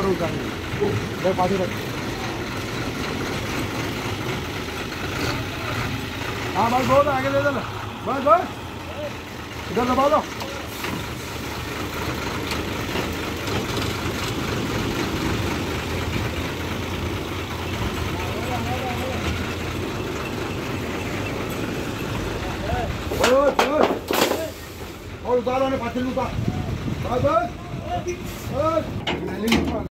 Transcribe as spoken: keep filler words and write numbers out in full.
मारो उतारने देख पानी रख। हाँ बस बहुत आगे ले चल बस बस इधर दबा दो। और उतारो ने पाछल उतार बस बस बस